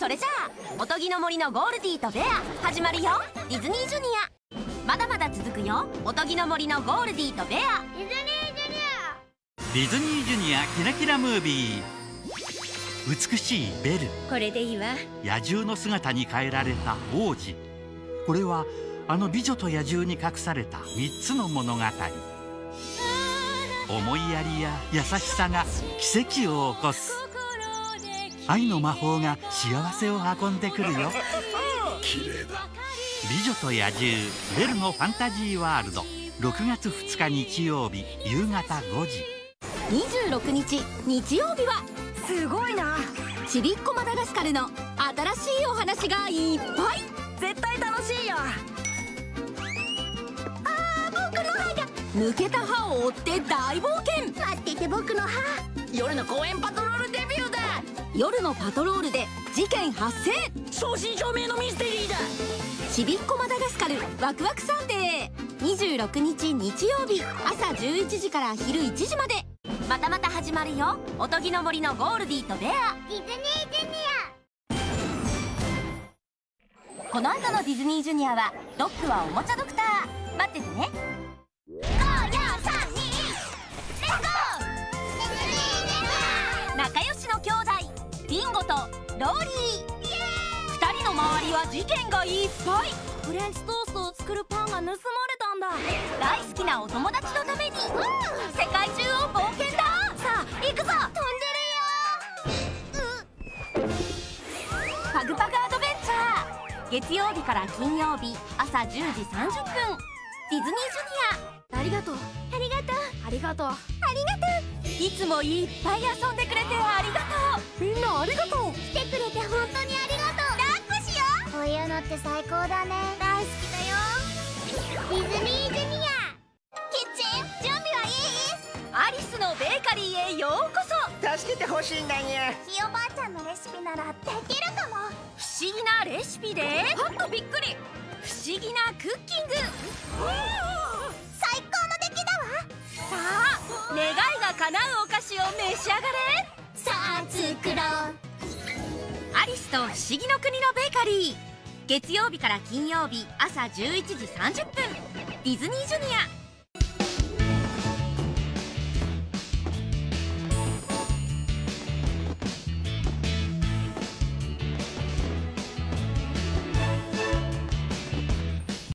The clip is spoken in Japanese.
それじゃあおとぎの森のゴールディとベア始まるよ。ディズニージュニアまだまだ続くよ。おとぎの森のゴールディとベア。 ディズニージュニア。 ディズニージュニアキラキラムービー。美しいベル。 これでいいわ。 野獣の姿に変えられた王子。これはあの美女と野獣に隠された3つの物語。思いやりや優しさが奇跡を起こす。愛の魔法が幸せを運んでくるよ。 綺麗だ。 美女と野獣ベルのファンタジーワールド。6月2日日曜日夕方5時。 26日日曜日はすごいな。 ちびっこマダガスカルの新しいお話がいっぱい。 絶対楽しいよ。 僕の歯が抜けた歯を追って大冒険。 待ってて僕の歯。 夜の公園パトロールデビューだ。 夜のパトロールで事件発生。 正真正銘のミステリーだ。 ちびっこマダガスカルワクワクサンデー。26日日曜日朝11時から昼1時まで。またまた始まるよ。おとぎの森のゴールディとベア。 ディズニージュニア。 この後のディズニージュニアはドッグはおもちゃドクター。待っててね。 5、4、3、2、レッツゴー。 仲良しの兄弟ビンゴとローリー。2人の周りは事件がいっぱい。 フレンチトーストを作るパンが盗まれたんだ。 大好きなお友達のために世界中を冒険だ。さあ行くぞ。 飛んでるよ。 パグパグアドベンチャー。月曜日から金曜日朝10時30分。ディズニージュニア。 ありがとう。 ありがとう。 ありがとう。 ありがといつもいっぱい遊んでくれてありがとう。 みんなありがとう。 う。来てくれて本当にありがとう。抱っこしよう。こういうのって最高だね。大好きだよ。ディズニージュニア。キッチン準備はいい？ アリスのベーカリーへようこそ。 助けてほしいんだにゃ。 ひいおばあちゃんのレシピならできるかも。 不思議なレシピではっとびっくり。不思議なクッキング。 最高の出来だわ。 さあ願いが叶うお菓子を召し上がれ。 さあ作ろう。 アリスと不思議の国のベーカリー。月曜日から金曜日朝11時30分。ディズニージュニア。